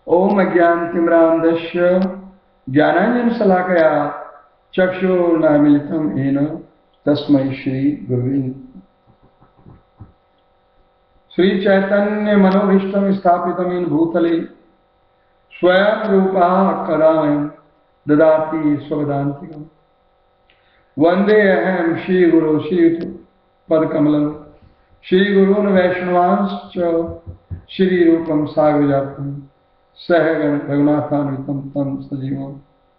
ओम अज्ञानतिमिरान्धस्य ज्ञानाञ्जनशलाकया चक्षुर्नामिलितं येन तस्मै श्री गुरुवे श्री चैतन्य मनोभीष्टं स्थापितं येन भूतले स्वयं रूपः कदामयं ददाति स्वपदान्तिकम् वन्देऽहं श्रीगुरो श्रीयुतपदकमलं श्रीगुरून् वैष्णवांश्च श्रीरूपं साग्रजातं सहगण रघुनाथान्वितं तं सजीवम्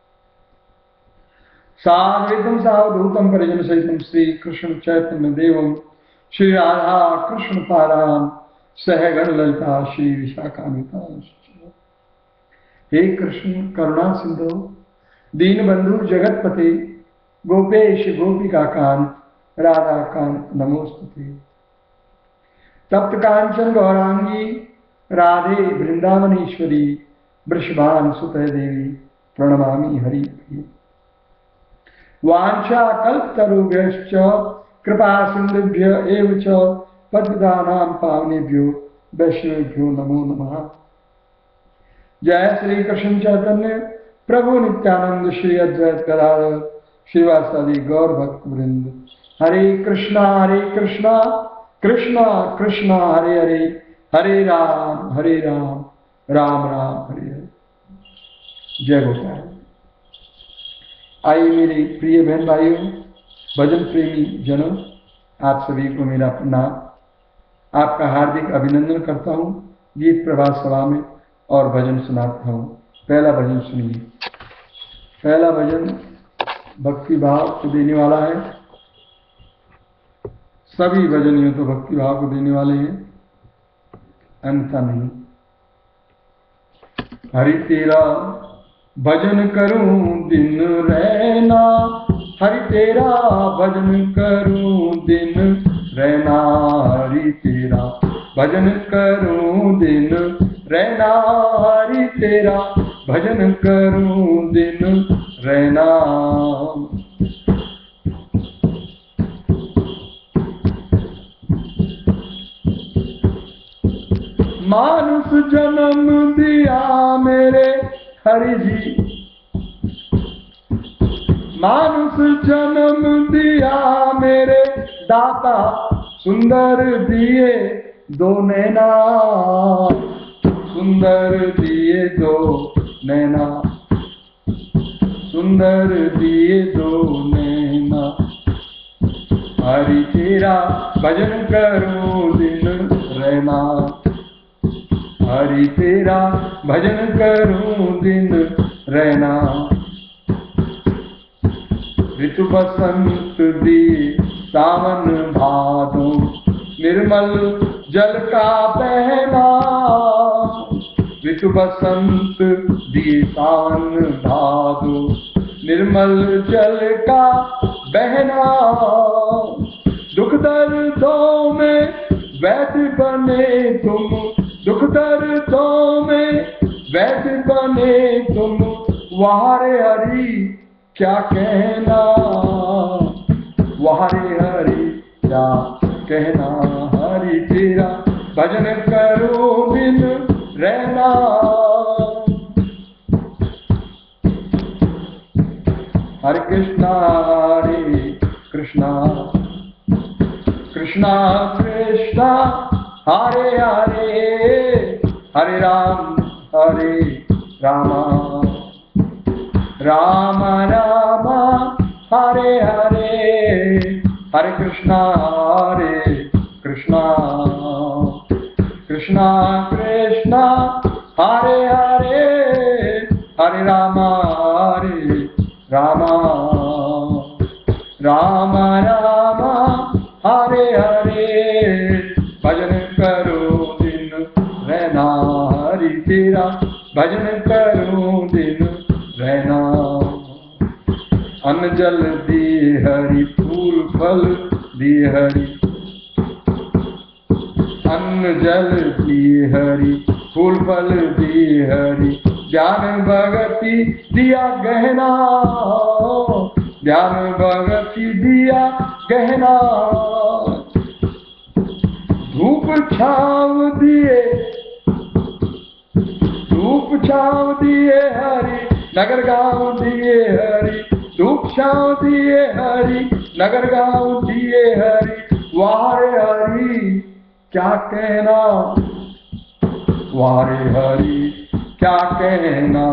साद्वैतं सावधूतं परिजनसहितं श्रीकृष्ण चैतन्य देवं श्री राधा कृष्ण पादान् सहगण ललिता श्री विशाखान्वितांश्च। हे कृष्ण करुणा सिंधु दीनबंधु जगतपते गोपेश गोपिकाकांत राधाकांत नमोस्तुते। तप्त कांचन गौरांगी राधे वृंदावनेश्वरी वृषभानुसुते देवी प्रणमामि हरिप्रिये। वाञ्छा कल्पतरुभ्यश्च कृपा सिन्धुभ्य एव च पतितानां पावनेभ्यो वैष्णवेभ्यो नमो नमः। जय श्री कृष्ण चैतन्य प्रभु नित्यानंद श्री अद्वैत गदाधर श्रीवासादि गौर भक्त वृंद। हरे कृष्णा कृष्णा कृष्णा हरे हरे, हरे राम राम राम हरे हरे। जय गोपाल। आइए मेरे प्रिय बहन भाइयों, भजन प्रेमी जनों, आप सभी को मेरा प्रणाम। आपका हार्दिक अभिनंदन करता हूँ गीत प्रभात सभा में और भजन सुनाता हूँ। पहला भजन सुनिए। पहला भजन भक्ति भाव को देने वाला है। सभी भजनियों तो भक्ति भाव को देने वाले हैं, अन्यथा नहीं। हरि तेरा भजन करूं दिन रहना, हरि तेरा भजन करूं दिन रहना, हरि तेरा भजन करूं दिन रहना, हरि तेरा भजन करूं दिन रहना। मानुष जन्म दिया मेरे हरि जी, मानुष जन्म दिया मेरे दाता, सुंदर दिए दो नैना, सुंदर दिए दो नैना, सुंदर दिए दो नैना। हरि तेरा भजन करूं दिन रहना, हरि तेरा भजन करूं दिन रहना। ऋतु बसंत दिए सावन भादो, निर्मल जल का बहना, ऋतु बसंत दिए सावन भादो, निर्मल जल का बहना। दुख दर्दों में वैद्य बने तुम, दुख दर्दों में वैद्य बने तुम, वहारे हरि क्या कहना, वहारे हरि क्या कहना। हरि तेरा भजन करो दिन रहना। हरे कृष्णा कृष्णा कृष्णा हरे हरे, हरे राम राम राम हरे हरे, हरे कृष्णा कृष्णा कृष्णा हरे हरे, हरे राम राम राम हरे हरे। भजन करो दिन रहना, हरि तेरा भजन करो दिन रहना। अन्न जल दिए हरि, फूल फल दिए हरि, अन्न जल दिए हरि, फूल फल दिए हरि। ज्ञान भगति दिया गहना, ज्ञान भगति दिया गहना। धूप छाव दिए, धूप छाँव दिए हरि, नगर गाँव दिए हरि, धूप छाँव दिए हरि, नगर गाँव दिए हरि, वारे हरि क्या कहना, वारे हरि क्या कहना,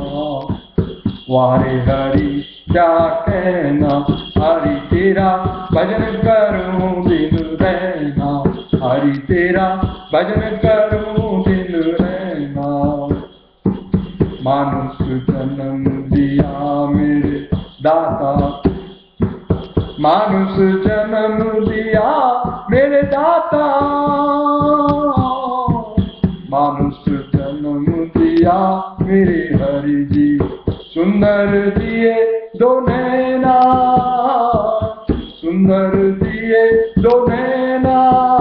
वारे हरि क्या कहना, हरि तेरा भजन करूं दिन रहना, हरि तेरा भजन करूं दिन रहना। मानुष जन्म दिया मेरे दाता, मानुष जन्म दिया मेरे दाता, मानुष जन्म दिया मेरे हरि जी, सुंदर दिए दो नैना, सुंदर दिए दो नैना,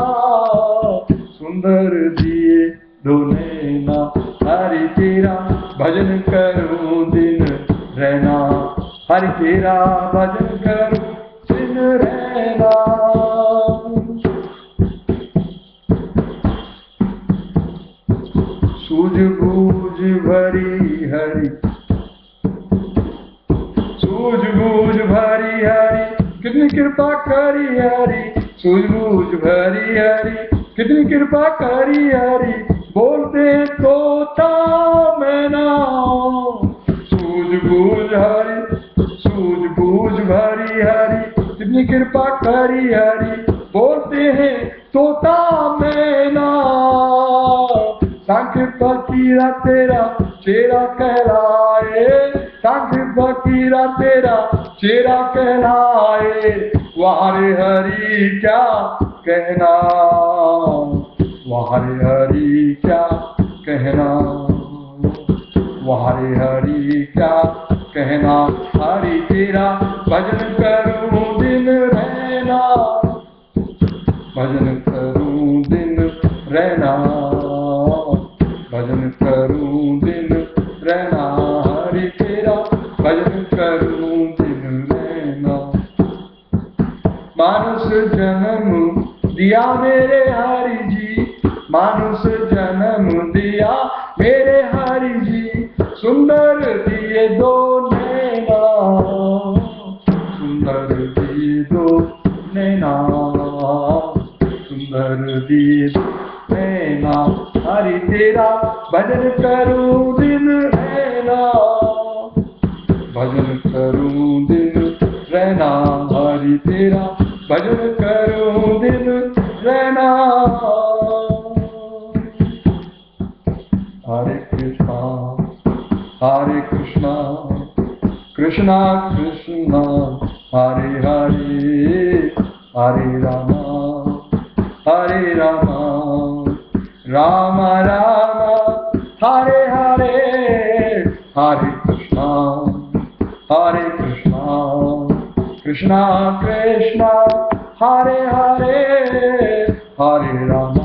सुंदर दिए दो नैना, हरि तेरा भजन करूं दिन रहना, हरि तेरा भजन करूं दिन रहना। सूझबूझ भरी हरि, सूझबूझ भरी हरि, कितनी कृपा करी हरि, सूझबूझ भरी हरि, कितनी कृपा करी हरि, बोलते तोता मैना, सूझबूझ हरि, सूझबूझ भरी हरि, कितनी कृपा करी हरि, बोलते हैं तोता मैना, सांख फकीरा तेरा चेहरा कहलाए, सांख फकीरा तेरा चेहरा कहलाए, वारे हरि क्या कहना, वारे हरि क्या कहना, वारे हरि क्या कहना, हरि तेरा भजन करूं दिन रहना, भजन करूं दिन रहना, भजन करूं दिन रहना, हरि तेरा भजन करूं दिन रहना। मानुष जन्म दिया मेरे हरि जी, मानुष जन्म दिया मेरे हरि जी, सुंदर दिए दो नैना, सुंदर दिए दो नैना, सुंदर दिए नैना, हरि तेरा भजन करूं दिन रहना, भजन करूं दिन रहना, हरि तेरा भजन करूं दिन रहना। हरे कृष्णा हरे कृष्णा, कृष्णा कृष्णा हरे हरे, हरे रामा हरे रामा, राम राम हरे हरे, हरे कृष्णा कृष्णा कृष्णा हरे हरे, हरे राम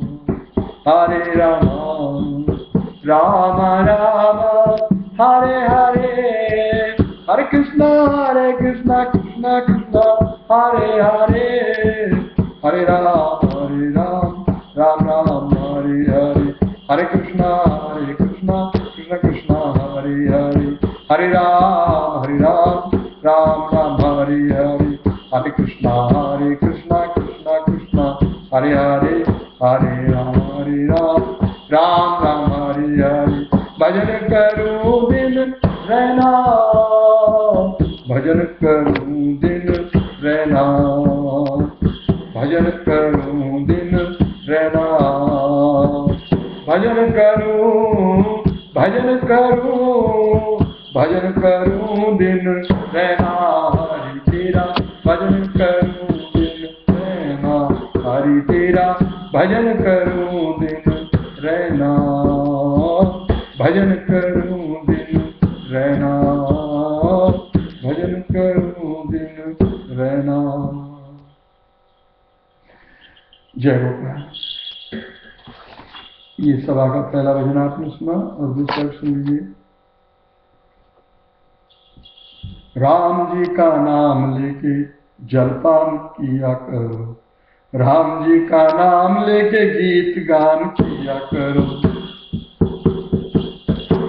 राम राम हरे हरे, हरे कृष्णा कृष्णा कृष्णा हरे हरे, हरे राम राम राम हरे हरे, हरे कृष्णा कृष्णा कृष्णा हरे हरे, हरे राम राम राम हरे हरे, हरे कृष्णा कृष्णा कृष्णा हरे हरे, हरे राम राम राम हरे हरे। भजन करूं दिन रहना, भजन करूं दिन रहना, भजन करूं दिन रहना, भजन करूं भजन करूं भजन करूं दिन रहना, हरि तेरा भजन करूं दिन रहना, हरि तेरा भजन करूं दिन रहना, भजन करूं दिन रहना, भजन करूं दिन रहना। जय गोपाल। ये सभा का पहला भजन आपने सुना और दूसरा सुन लीजिए। राम जी का नाम लेके जलपान किया करो, राम जी का नाम लेके गीत गान किया करो,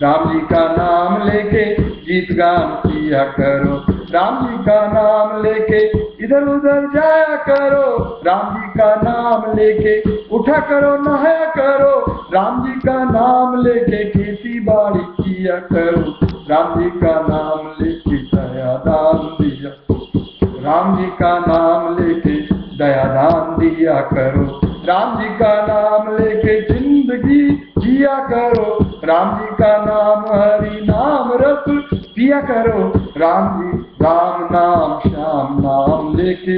राम जी का नाम लेके गीत गान किया करो, राम जी का नाम लेके इधर उधर जाया करो, राम जी का नाम लेके उठा करो नहाया करो, राम जी का नाम लेके खेती बाड़ी किया करो, राम जी का नाम लेके दया दान दिया, राम जी का नाम लेके दया दान दिया करो, राम जी का नाम लेके जिंदगी जिया करो, राम जी का नाम हरि नाम रस पिया करो, राम जी राम नाम श्याम नाम लेके,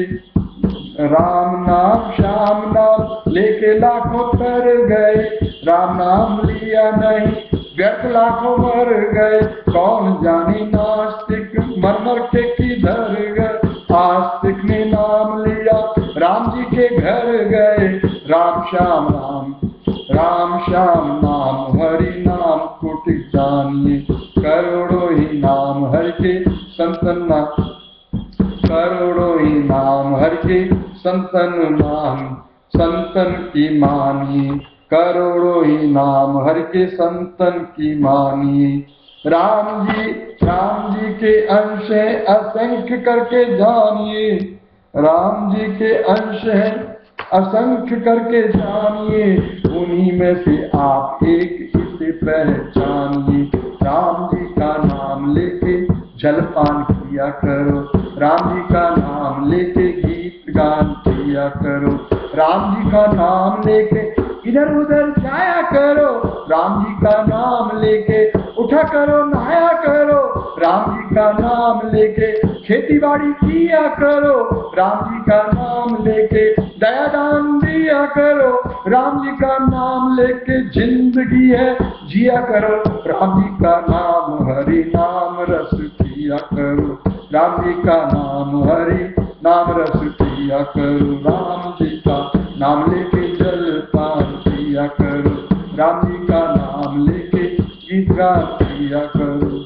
राम नाम श्याम नाम लेके लाखों तर गए, राम नाम लिया नहीं व्यर्थ लाखों मर गए, कौन जाने नास्तिक मर मर के किधर गए, आस्तिक ने नाम लिया राम जी के घर गए, राम श्याम नाम राम श्याम नाम हरि नाम कोटि जानिए, करोड़ों ही नाम हरि के संतन नाम, करोड़ों ही नाम हरि के संतन नाम संतन की मानिए, करोड़ों ही नाम हरि के संतन की मानिए, राम जी के अंश है असंख्य करके जानिए, राम जी के अंश है असंख्य करके जानिए, उन्हीं में से आप एक इसे पहचानिए, राम जी का नाम लेके जलपान किया करो, राम जी का नाम लेके गीत गान किया करो, राम जी का नाम लेके इधर उधर जाया करो, राम जी का नाम लेके उठा करो नहाया करो, राम जी का नाम लेके खेती बाड़ी किया करो, राम जी का नाम लेके दया दान दिया करो, राम जी का नाम लेके जिंदगी है जिया करो, राम जी का नाम हरि नाम रस पिया करो, राम जी का नाम हरि नाम रस पिया करो, राम जी का नाम लेके जल पान किया करो, राम जी का नाम लेके गीत गान किया करो,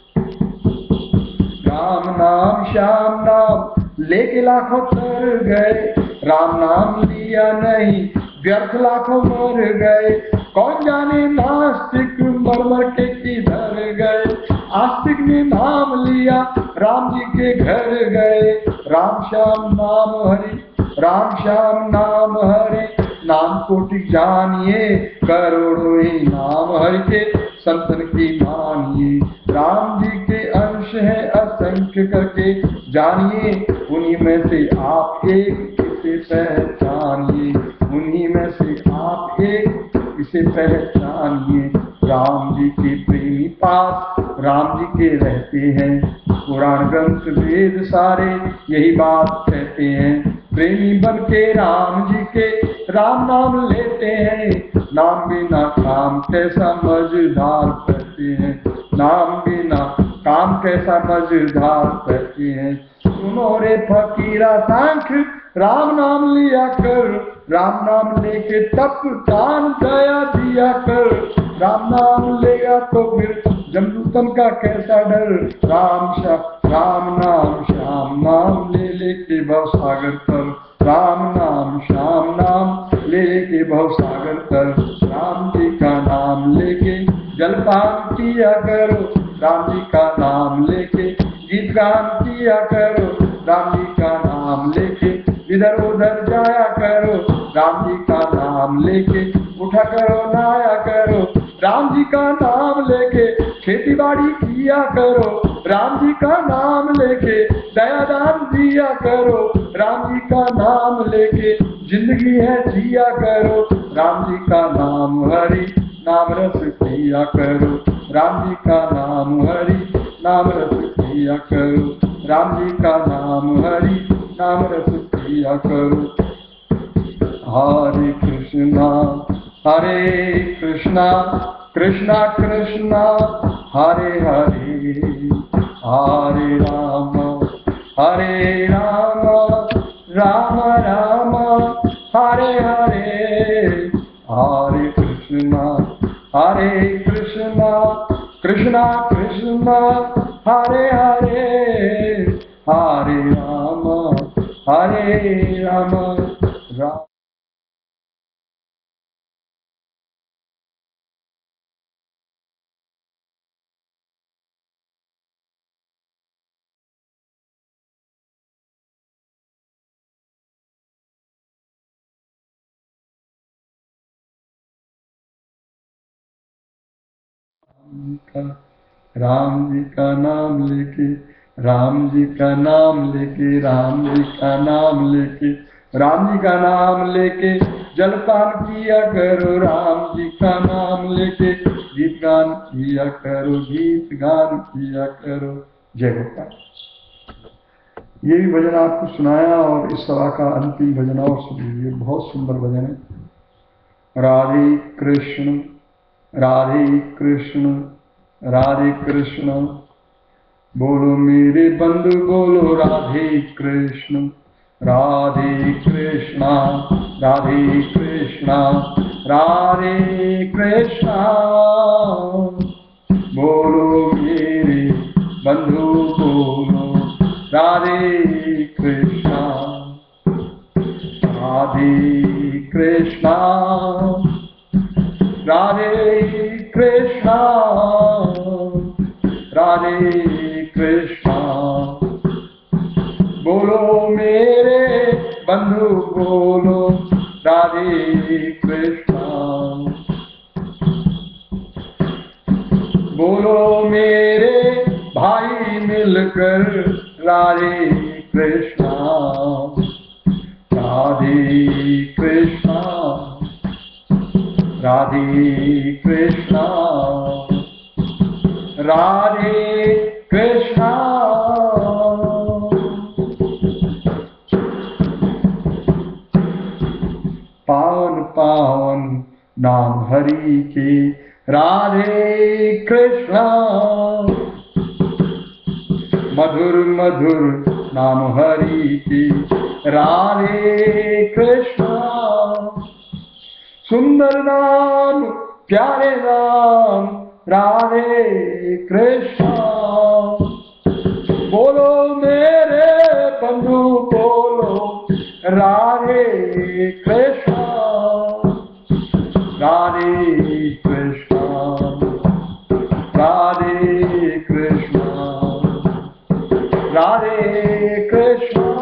राम नाम श्याम नाम लेके लाखों तर गए, राम नाम लिया नहीं व्यर्थ लाखों मर गए, कौन जाने नास्तिक मर मर के किधर गए, आस्तिक ने नाम लिया राम जी के घर गए, राम श्याम नाम हरि राम श्याम नाम हरि नाम कोटि जानिए, करोड़ों ही नाम हरि के संतन की मानिए, राम जी के अंश है असंख्य करके जानिए, उन्हीं में से आप एक इसे पहचानिए, उन्हीं में से आप एक इसे पहचानिए, राम जी के प्रेमी पास राम जी के रहते हैं, पुराण ग्रंथ वेद सारे यही बात कहते हैं, प्रेमी बन के राम जी के राम नाम लेते हैं, नाम बिना काम कैसा मजेदार करते हैं, नाम बिना काम कैसा मजेदार करते हैं, सुनो रे फकीरा सांख राम नाम लिया कर, राम नाम लेके तप दान दया दिया कर, राम नाम लेगा तो फिर जमदूतन का कैसा डर, राम नाम श्याम नाम ले लेके भव सागर तर, राम नाम श्याम नाम ले लेके भव सागर तर, राम जी का नाम लेके जलपान किया करो, राम जी का नाम लेके गीत गान किया करो, राम जी का नाम लेके इधर उधर जाया करो, राम जी का नाम लेके उठा करो नहाया करो, राम जी का नाम लेके खेती बाड़ी किया करो, राम जी का नाम लेके दया दान दिया करो, राम जी का नाम लेके जिंदगी है जिया करो, राम जी का नाम हरि नाम रस पिया करो, राम जी का नाम हरि नाम रस पिया करो, राम जी का नाम हरि नाम रस पिया करो, हरे कृष्णा कृष्णा कृष्णा हरे हरे, हरे राम राम राम हरे हरे, हरे कृष्णा कृष्णा कृष्णा हरे हरे, हरे राम राम जी का, राम जी का नाम लेके, राम जी का नाम लेके, राम जी का नाम लेके, राम जी का नाम लेके जलपान किया करो, राम जी का नाम लेके गीत गान किया करो, गीत गान किया करो। जय गोपाल। ये भी भजन आपको सुनाया और इस सभा का अंतिम भजन और सुन लीजिए, बहुत सुंदर भजन है। राधे कृष्ण राधे कृष्ण राधे कृष्ण, बोलो मेरे बंधु बोलो राधे कृष्ण, राधे कृष्णा राधे कृष्णा राधे कृष्णा, बोलो मेरे बंधु बोलो राधे कृष्णा, राधे कृष्णा राधे कृष्णा राधे कृष्णा, बोलो मेरे बंधु बोलो राधे कृष्णा, बोलो मेरे भाई मिलकर राधे कृष्णा, राधे कृष्णा राधे कृष्णा राधे कृष्णा। पावन पावन नाम हरि के राधे कृष्णा, मधुर मधुर नाम हरि के राधे कृष्णा, सुंदर नाम प्यारे नाम राधे कृष्णा, बोलो मेरे बंधु बोलो राधे कृष्णा, राधे कृष्णा राधे कृष्णा राधे कृष्णा,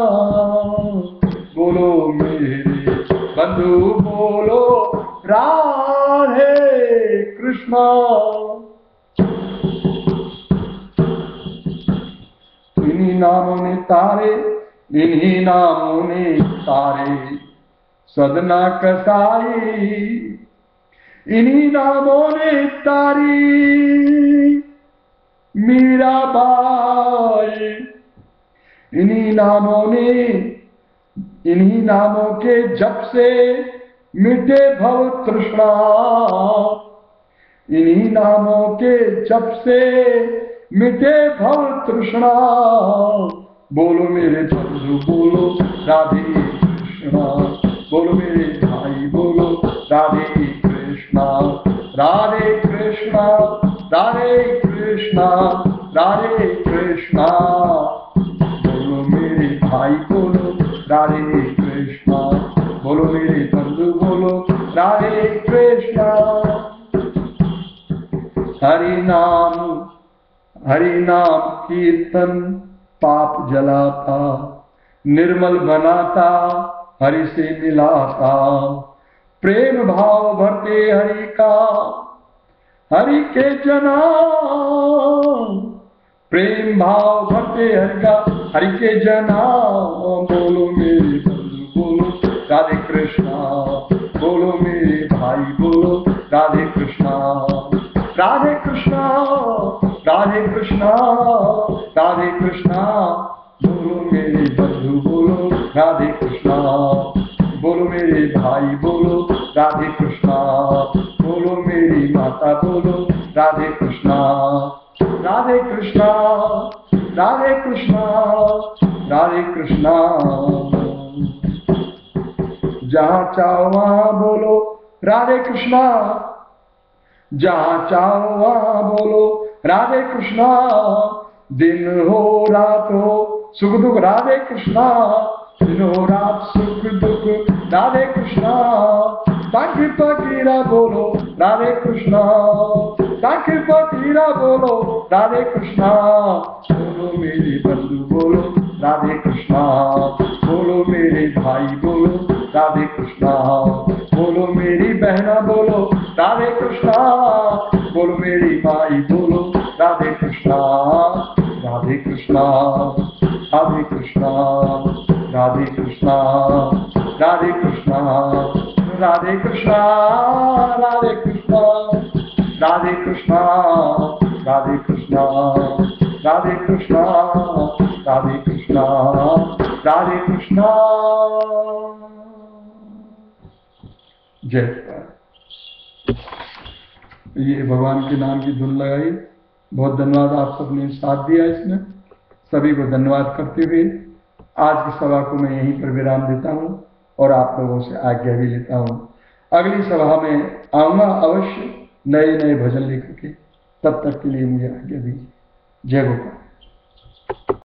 बोलो मेरे बंधु बोलो राधे कृष्णा। इन्हीं नामों ने तारे, इन्हीं नामों ने तारे सदना कसाई, इन्हीं नामों ने तारी मीराबाई, इन्हीं नामों ने, इन्हीं नामों के जप से मिटे भव तृष्णा, इन्हीं नामों के जप से मिटे भव तृष्णा, बोलो मेरे बंधु बोलो राधे कृष्णा, बोलो मेरे भाई बोलो राधे कृष्णा, राधे कृष्णा राधे कृष्णा राधे कृष्णा, बोलो मेरे भाई बोलो राधे कृष्णा, बोलो मेरे बंधु बोलो राधे कृष्णा। हरि नाम कीर्तन पाप जलाता, निर्मल बनाता हरि से मिलाता, प्रेम भाव भरते हरि का हरि के जना, प्रेम भाव भरते हरि का हरि के जना, बोलो मेरे बंधु बोलो राधे कृष्णा, बोलो मेरे भाई बोलो राधे कृष्णा, राधे कृष्णा राधे कृष्णा राधे कृष्णा, बोलो मेरे बंधु बोलो राधे कृष्णा, बोलो मेरे भाई बोलो राधे कृष्णा, बोलो मेरी माता बोलो राधे कृष्णा, राधे कृष्णा राधे कृष्णा राधे कृष्णा, जहाँ चाहो वहाँ बोलो राधे कृष्णा, जहाँ चाहो वहाँ बोलो राधे कृष्णा, दिन हो रात हो सुख दुख राधे कृष्णा, दिन हो रात सुख दुख राधे कृष्णा, ताकि फकीरा बोलो राधे कृष्णा, ताकि फकीरा बोलो राधे कृष्णा, बोलो मेरे बंधु बोलो राधे कृष्णा, बोलो मेरे भाई बोलो राधे कृष्णा। बोलो मेरी बहना बोलो राधे कृष्णा, बोलो मेरी माई बोलो राधे कृष्णा। राधे कृष्णा राधे कृष्णा राधे कृष्णा राधे कृष्णा राधे कृष्णा राधे कृष्णा राधे कृष्णा राधे कृष्णा राधे कृष्णा राधे कृष्णा राधे कृष्णा। जय प्रभु। ये भगवान के नाम की धुन लगाई। बहुत धन्यवाद, आप सबने साथ दिया इसमें। सभी को धन्यवाद करते हुए आज की सभा को मैं यहीं पर विराम देता हूं और आप लोगों से आज्ञा भी लेता हूं। अगली सभा में आऊंगा अवश्य नए नए भजन लेकर के। तब तक के लिए मुझे आज्ञा दीजिए। जय गोपाल।